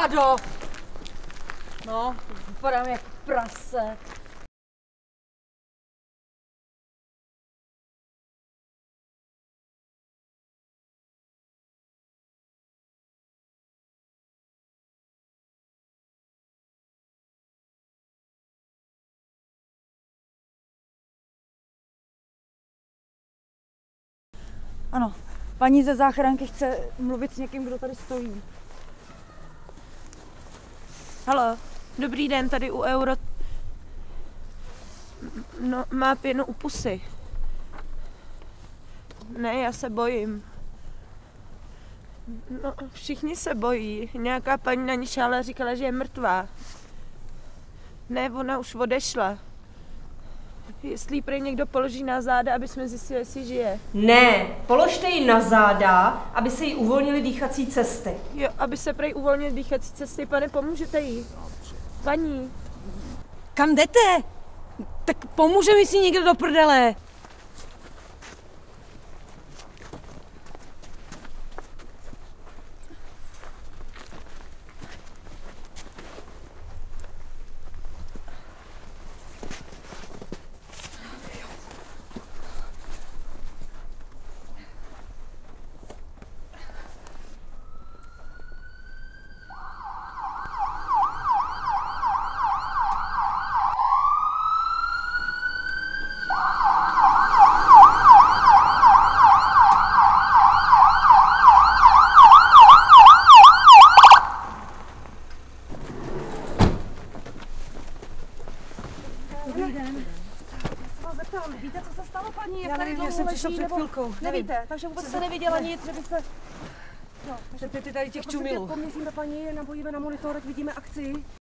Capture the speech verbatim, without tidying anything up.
hado! No, vypadám jak prase. Ano, paní ze záchranky chce mluvit s někým, kdo tady stojí. Haló, dobrý den, tady u Euro... No, má pěnu u pusy. Ne, já se bojím. No, všichni se bojí. Nějaká paní na ní šála říkala, že je mrtvá. Ne, ona už odešla. Jestli ji prej někdo položí na záda, aby jsme zjistili, jestli žije. Ne, položte ji na záda, aby se jí uvolnily dýchací cesty. Jo, aby se prej uvolnily dýchací cesty, pane, pomůžete jí. Paní. Kam jdete? Tak pomůže mi si někdo do prdele. Dobrý den. Víte, co se stalo, paní? Já nevím, já jsem přišla před chvilkou. Nevíte, takže vůbec jste neviděla nic, že byste... No, Před pěti tady těch čumilů. čumilů. Poměříme paní, nabojíme na monitor, ať vidíme akci.